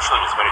что ли, смотри.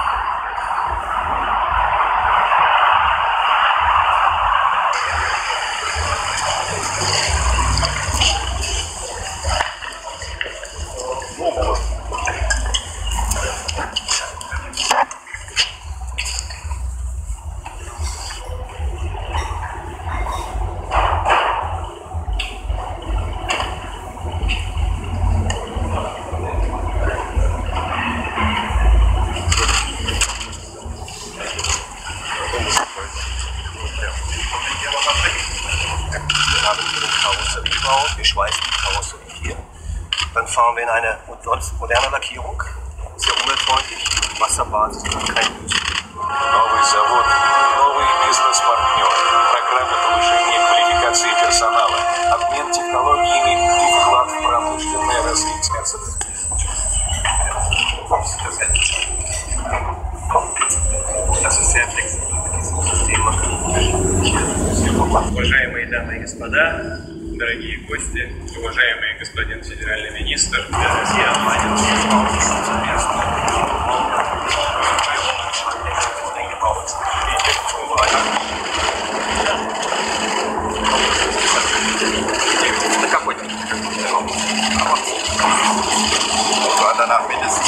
Dann fahren wir in eine moderne Lackierung, sehr umweltfreundlich, Wasserbasis und kein Öl. Новый завод, новый бизнес-партнер, программа повышения квалификации персонала, обмен технологиями и вклад в промышленное развитие. Das ist sehr flexibel mit diesem System. Уважаемые дамы и господа, дорогие гости, уважаемый господин федеральный министр, Danach mindestens